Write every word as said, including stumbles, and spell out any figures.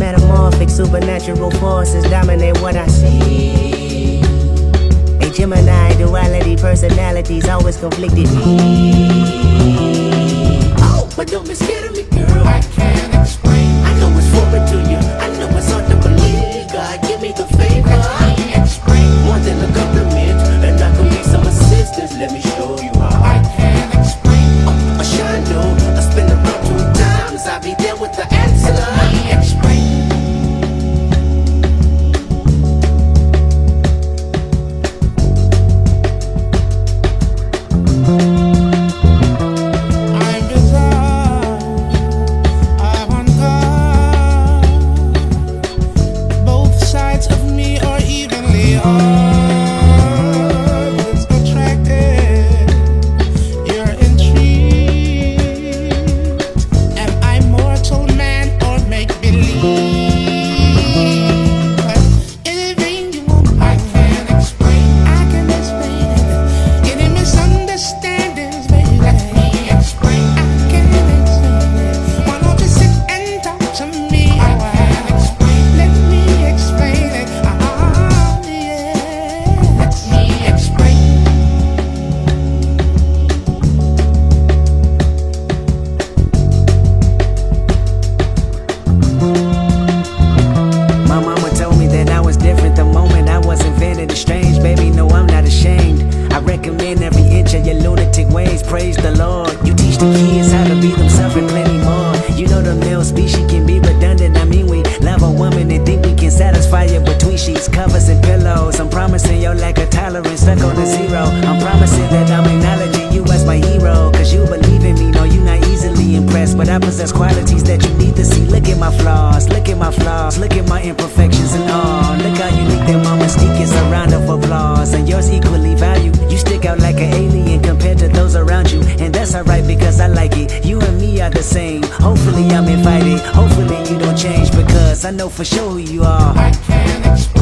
metamorphic, supernatural forces dominate what I see. A Gemini, duality, personalities always conflicted. Oh, but don't be scared of me, girl. I can't explain. I know it's foreign to you. I know it's hard to believe. God, give me the favor. I can't explain. More than a compliment, and I can be some assistance. Let me show you how. I can't explain. Oh, a shine no, I spin around two times. I'll be there with the answer. I can't explain. Praise the Lord. You teach the kids how to be themselves and plenty more. You know the male species can be redundant. I mean, we love a woman and think we can satisfy her between sheets, covers, and pillows. I'm promising your lack of tolerance stuck on a zero. I'm promising that I'm acknowledging you as my hero. Cause you believe in me, no, you not easily impressed. But I possess qualities that you need to see. Look at my flaws, look at my flaws, look at my imperfections and all. Look how unique that my mystique is, a round of applause. And yours equally valued. You stick out like an alien compared to those around you, and that's alright because I like it. You and me are the same. Hopefully I'm invited. Hopefully you don't change, because I know for sure who you are. I can't explain.